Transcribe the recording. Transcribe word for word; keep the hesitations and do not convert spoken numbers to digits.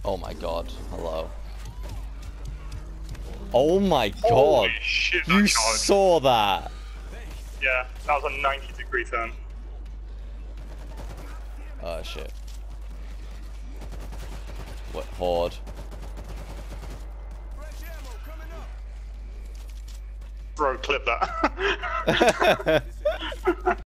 Oh my god. Hello. Oh my god. Holy shit, that You charge. saw that. Yeah, that was a ninety degree turn. Oh shit. What horde? Bro, clip that.